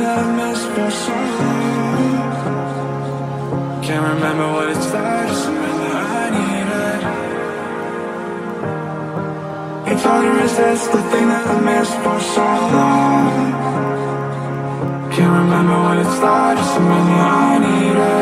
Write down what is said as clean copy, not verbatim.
that I missed for so long. Can't remember what it's like, just remember I need it. It's hard to resist the thing that I missed for so long. Can't remember what it's like, just remember I need it.